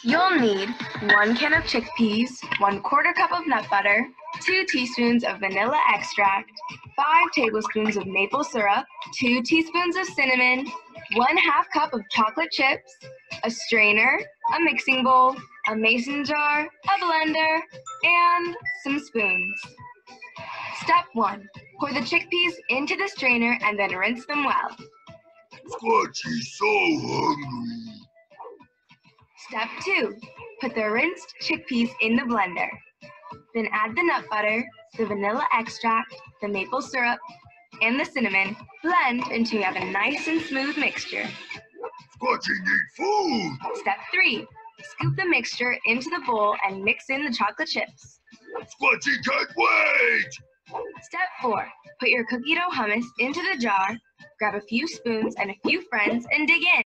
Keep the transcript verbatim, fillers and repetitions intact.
You'll need one can of chickpeas, one quarter cup of nut butter, two teaspoons of vanilla extract, five tablespoons of maple syrup, two teaspoons of cinnamon, one half cup of chocolate chips, a strainer, a mixing bowl, a mason jar, a blender, and some spoons. Step one. Pour the chickpeas into the strainer and then rinse them well. Squatchy's so hungry. Step two. Put the rinsed chickpeas in the blender. Then add the nut butter, the vanilla extract, the maple syrup, and the cinnamon. Blend until you have a nice and smooth mixture. Squatchy need food. Step three. Scoop the mixture into the bowl and mix in the chocolate chips. Squatchy can't wait. Step four. Put your cookie dough hummus into the jar, grab a few spoons and a few friends, and dig in.